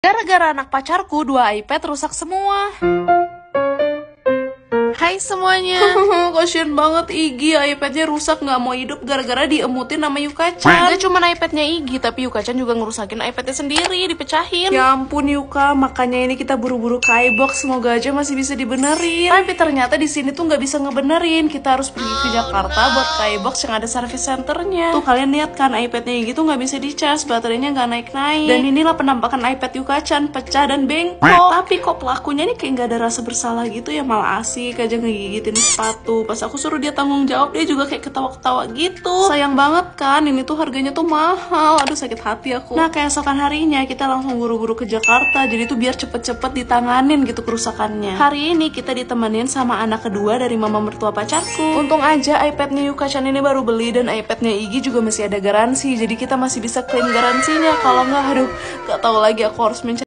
Gara-gara anak pacarku, 2 iPad rusak semua. Hai semuanya. Kasian banget Igi, iPadnya rusak, nggak mau hidup gara-gara diemutin sama Yuka-chan. Gak cuma iPadnya Igi, tapi Yuka-chan juga ngerusakin iPadnya sendiri, dipecahin. Ya ampun Yuka, makanya ini kita buru-buru ke iBox, semoga aja masih bisa dibenerin. Tapi ternyata di sini tuh nggak bisa ngebenerin, kita harus pergi ke Jakarta buat ke iBox yang ada service centernya. Tuh kalian lihat kan, iPadnya Igi tuh nggak bisa dicas, baterainya nggak naik-naik. Dan inilah penampakan iPad Yuka-chan, pecah dan bengkok. Tapi kok pelakunya nih kayak nggak ada rasa bersalah gitu ya, malah asik aja ngegigitin sepatu. Pas aku suruh dia tanggung jawab, dia juga kayak ketawa-ketawa gitu. Sayang banget kan, ini tuh harganya tuh mahal. Aduh sakit hati aku. Nah keesokan harinya kita langsung buru-buru ke Jakarta, jadi tuh biar cepet-cepet ditanganin gitu kerusakannya. Hari ini kita ditemenin sama anak kedua dari mama mertua pacarku. Untung aja iPadnya Yuka-chan ini baru beli dan iPadnya Igi juga masih ada garansi, jadi kita masih bisa klaim garansinya. Kalau nggak, aduh gak tahu lagi aku harus mencari